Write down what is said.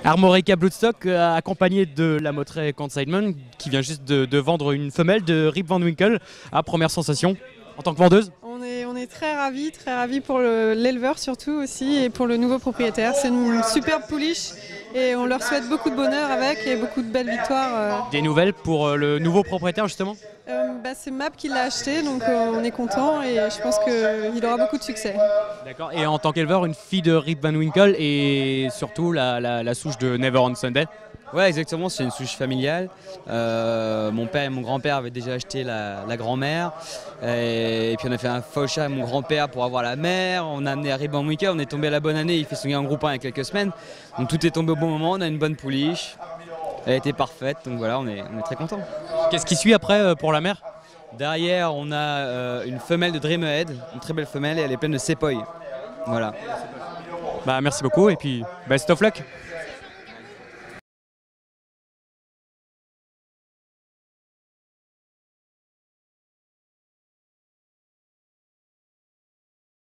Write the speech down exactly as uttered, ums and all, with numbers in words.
Armorica Bloodstock, euh, accompagné de la Mottray Consignment, qui vient juste de, de vendre une femelle de Rip Van Winkle. À première sensation, en tant que vendeuse? On est, on est très ravis, très ravis pour l'éleveur surtout aussi et pour le nouveau propriétaire. C'est une superbe pouliche et on leur souhaite beaucoup de bonheur avec et beaucoup de belles victoires. Euh. Des nouvelles pour euh, le nouveau propriétaire justement? Euh, bah, c'est Mab qui l'a acheté, donc euh, on est content et je pense qu'il aura beaucoup de succès. D'accord. Et en tant qu'éleveur, une fille de Rip Van Winkle et surtout la, la, la souche de Never on Sunday? Ouais, exactement, c'est une souche familiale. Euh, mon père et mon grand-père avaient déjà acheté la, la grand-mère. Et, et puis on a fait un faux chat à mon grand-père pour avoir la mère. On a amené à Rip Van Winkle, on est tombé à la bonne année, il fait son gain en groupe un il y a quelques semaines. Donc tout est tombé au bon moment, on a une bonne pouliche. Elle a été parfaite, donc voilà, on est, on est très contents. Qu'est-ce qui suit après euh, pour la mère? Derrière, on a euh, une femelle de Dream Ahead, une très belle femelle, et elle est pleine de sepoy. Voilà. Bah, merci beaucoup et puis best of luck.